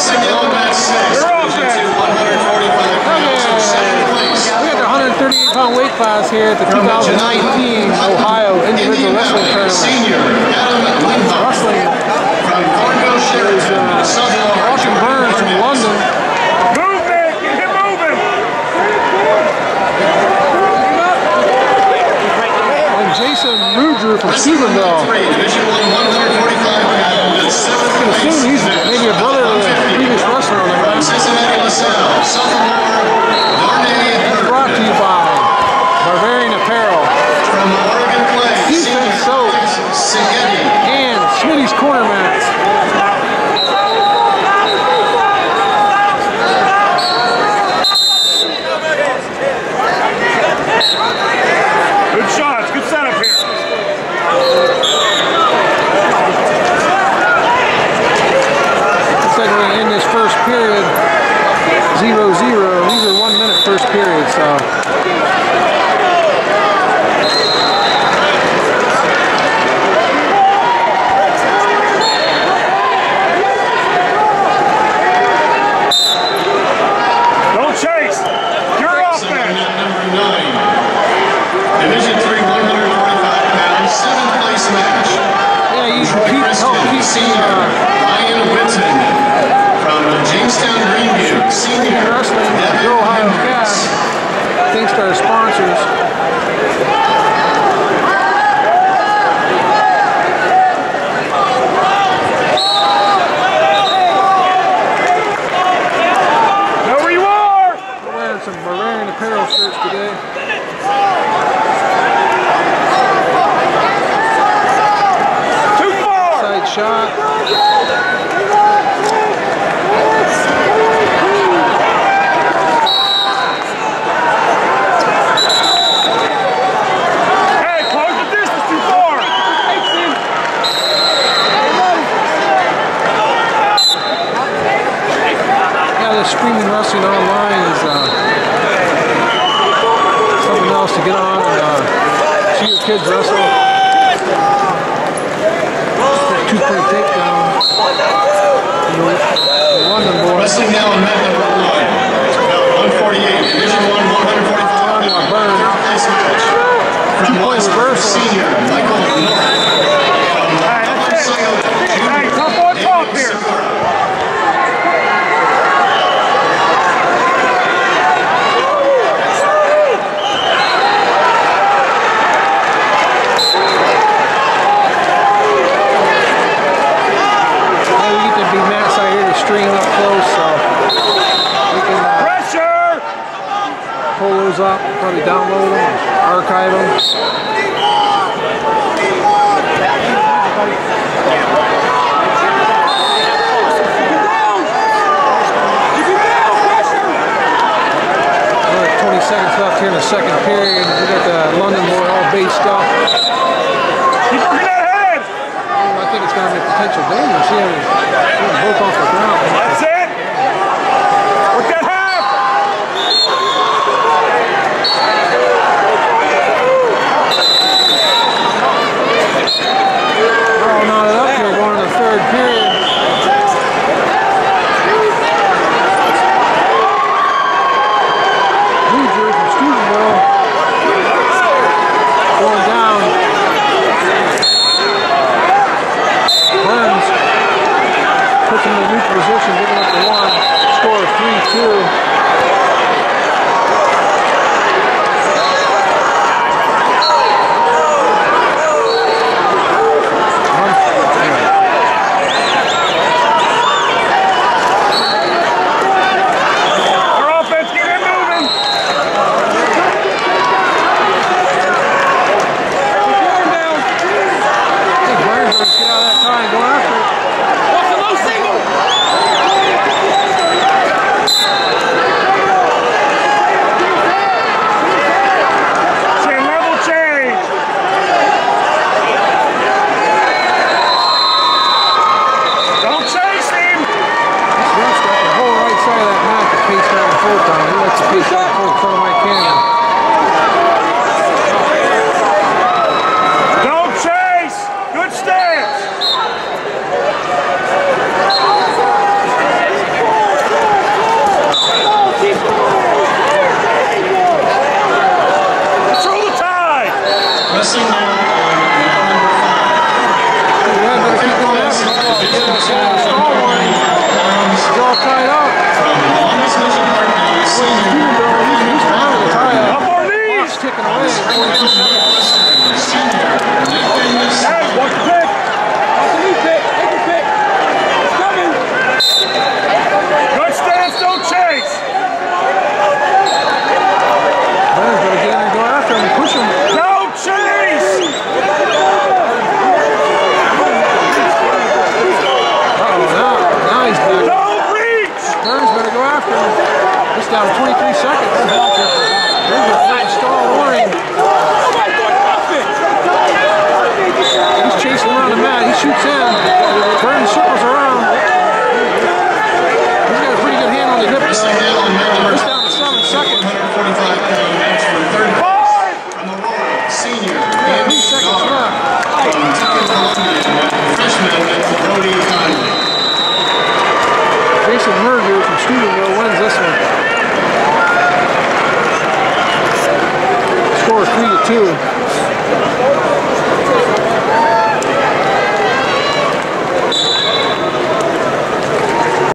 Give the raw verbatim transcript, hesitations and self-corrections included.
Wrestling yellow match six. Division two, one forty-five pounds. Second place. We got the one thirty-eight pound weight class here at the two thousand nineteen Ohio Individual Wrestling Tournament. Senior Adam Lindhoff Wrestling. from Fargo, Sheraton, Sophomore Austin Burns from London. Movement! Get him moving! And Jacson Muldrew from Steubenville. Division one, one forty-five pounds. Seventh I can assume he's maybe a brother of the previous wrestler on the from ground. Cincinnati, LaSalle, sophomore Darnay Brought to you by Bavarian Apparel from Oregon Place, Defense Soap Sigeti. and Smitty's Corner Mats. Good shots, good setup here. Looks like we're going to end this first period zero zero. These are one minute first period, so. Don't chase. You're off there. Number nine. Division three, one forty-five pounds. Seventh place match. Yeah, you Troy keep, Kristen, help keep senior. uh, Ryan Whitten from Jamestown, Greenview. Senior. wrestling Devin Go Ohio Hendricks. Cast. Thanks to our sponsors. Know where you are. We're wearing some Bavarian Apparel shirts today. Too far. Side shot. Hey, close the distance. Too far. Yeah, this streaming wrestling online is uh, something else to get on and uh, see your kids wrestle. Two point takedown. You know, the London boy. Wrestling now in mat number one. one forty-eight. Division one, one forty-five pounds. Burn. Third place match. From Two-point Westbrook, reversal. senior. Michael North. From Montecito, junior. Hey, tough on top David here. Segura. Yeah, we get to be Matt side here to stream up close, so we can uh, Pressure. pull those up, probably download them, archive them. We're at twenty seconds left here in the second period. We got the London boy all based up. Keep working that head. I think it's going to be a potential danger. See how they're both off the ground. That's it. Work that half. We're all knotted up here going into the third period. Muldrew from Steubenville going down. Burns puts him in a neutral position, giving up the one. Score of three two. Our offense, get him moving. I think Burns wants to get out of that tie and go after it. What's the low single? Chin level change. Don't chase him. This ref's got the whole right side of that mat to pace back and forth on. He likes to pace back and forth in front of my camera. Don't chase. Good stance. down to twenty-three seconds. There's a stall warning. He's chasing around the mat. He shoots in. Burns circles around. He's got a pretty good hand on the hip. It's down to seven seconds. one forty-five pound match for third place from Aurora, senior. Three seconds left. From Tucking, Columbia, freshman Brody Conley. Jason Muldrew from Steubenville wins this one. Score three to two.